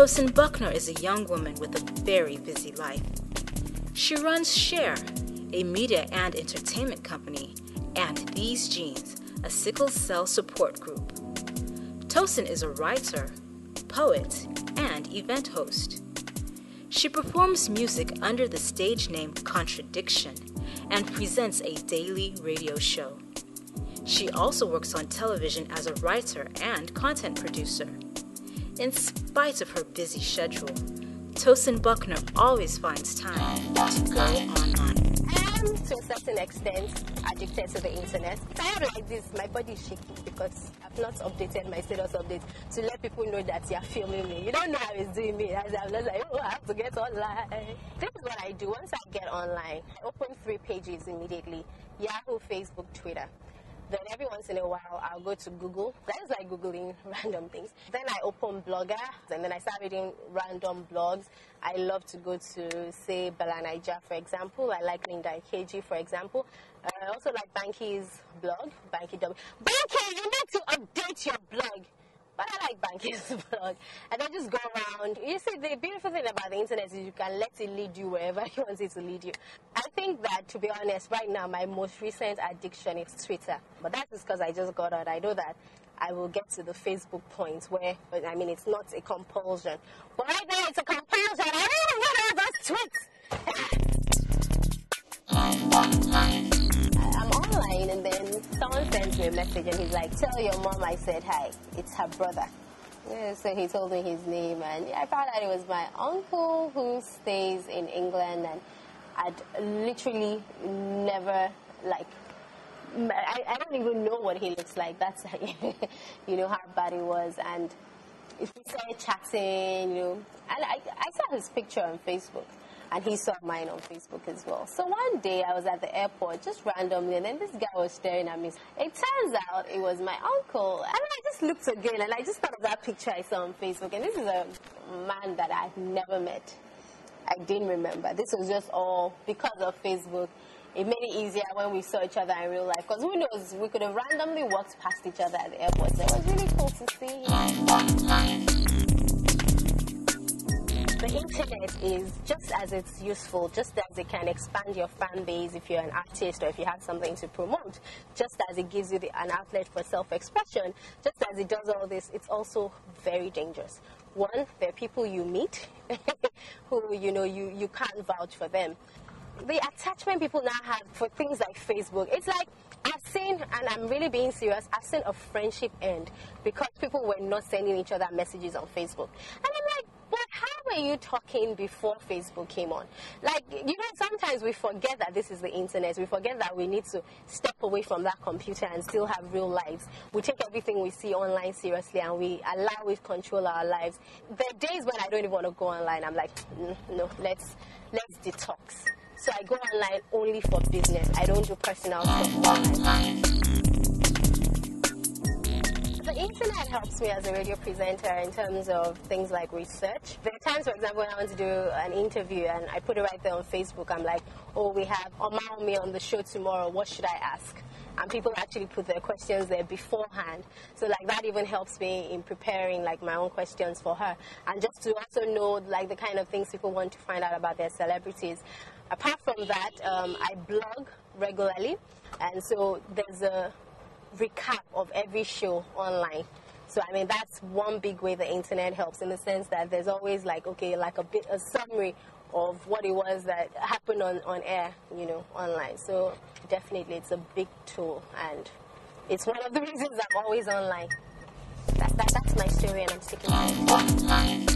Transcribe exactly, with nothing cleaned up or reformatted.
Tosyn Bucknor is a young woman with a very busy life. She runs Share, a media and entertainment company, and These Genes, a sickle cell support group. Tosyn is a writer, poet, and event host. She performs music under the stage name Contradiction and presents a daily radio show. She also works on television as a writer and content producer. In spite of her busy schedule, Tosyn Bucknor always finds time to go online. I am, to a certain extent, addicted to the internet. I am like this, my body is shaking because I've not updated my status update to let people know that you're filming me. You don't know how it's doing me. I'm just like, oh, I have to get online. This is what I do. Once I get online, I open three pages immediately: Yahoo, Facebook, Twitter. Then every once in a while, I'll go to Google. That is like Googling random things. Then I open Blogger, and then I start reading random blogs. I love to go to, say, Bella Niger, for example. I like Linda Ikeji, for example. Uh, I also like Banky's blog, Banky W. Banky, you need to update your blog. But I like Banky's blog. And then just go around. You see, the beautiful thing about the internet is you can let it lead you wherever you want it to lead you. I think that, to be honest, right now, my most recent addiction is Twitter. But that is because I just got on. I know that I will get to the Facebook point where, I mean, it's not a compulsion. But right now, it's a compulsion. I don't want all those tweets. I'm online, and then someone sends me a message, and he's like, tell your mom I said hi. It's her brother. Yeah, so he told me his name, and yeah, I found out it was my uncle who stays in England, and I'd literally never, like, I, I don't even know what he looks like. That's, you know, how bad it was. And if we started chatting, you know, and I, I saw his picture on Facebook. And he saw mine on Facebook as well. So one day I was at the airport, just randomly, and then this guy was staring at me. It turns out it was my uncle. And I just looked again, and I just thought of that picture I saw on Facebook. And this is a man that I've never met. I didn't remember. This was just all because of Facebook. It made it easier when we saw each other in real life. Because who knows, we could have randomly walked past each other at the airport. So it was really cool to see him. The internet is just as it's useful, just as it can expand your fan base if you're an artist or if you have something to promote, just as it gives you the, an outlet for self-expression, just as it does all this, it's also very dangerous. One, there are people you meet who, you know, you, you can't vouch for them. The attachment people now have for things like Facebook, it's like, I've seen, and I'm really being serious, I've seen a friendship end because people were not sending each other messages on Facebook. And I'm like, but how were you talking before Facebook came on? Like, you know, sometimes we forget that this is the internet. We forget that we need to step away from that computer and still have real lives. We take everything we see online seriously, and we allow it to control our lives. There are days when I don't even want to go online. I'm like, mm, no, let's, let's detox. So I go online only for business. I don't do personal stuff online. The internet helps me as a radio presenter in terms of things like research. There are times, for example, when I want to do an interview and I put it right there on Facebook, I'm like, oh, we have Omaomi on the show tomorrow, what should I ask? And people actually put their questions there beforehand. So like that even helps me in preparing like my own questions for her. And just to also know like the kind of things people want to find out about their celebrities. Apart from that, um, I blog regularly. And so there's a recap of every show online. So I mean that's one big way the internet helps, in the sense that there's always like okay like a bit a summary of what it was that happened on, on air, you know, online. So definitely it's a big tool, and it's one of the reasons I'm always online. That, that, that's my story, and I'm sticking to it.